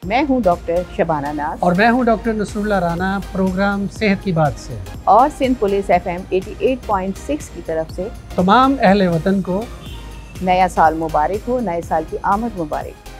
मैं हूं डॉक्टर शबाना नाज और मैं हूं डॉक्टर नसरुल्लाह राना। प्रोग्राम सेहत की बात से और सिंध पुलिस FM 88.6 की तरफ से तमाम अहले वतन को नया साल मुबारक हो, नए साल की आमद मुबारक।